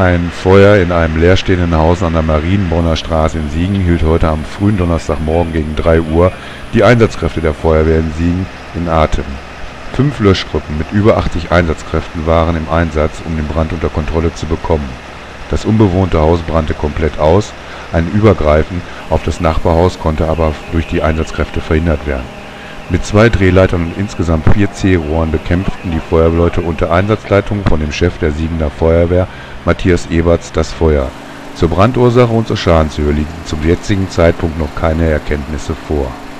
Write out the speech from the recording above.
Ein Feuer in einem leerstehenden Haus an der Marienbronner Straße in Siegen hielt heute am frühen Donnerstagmorgen gegen 3 Uhr die Einsatzkräfte der Feuerwehr in Siegen in Atem. 5 Löschgruppen mit über 80 Einsatzkräften waren im Einsatz, um den Brand unter Kontrolle zu bekommen. Das unbewohnte Haus brannte komplett aus, ein Übergreifen auf das Nachbarhaus konnte aber durch die Einsatzkräfte verhindert werden. Mit 2 Drehleitern und insgesamt 4 C-Rohren bekämpften die Feuerwehrleute unter Einsatzleitung von dem Chef der Siegener Feuerwehr, Matthias Eberts, das Feuer. Zur Brandursache und zur Schadenshöhe liegen zum jetzigen Zeitpunkt noch keine Erkenntnisse vor.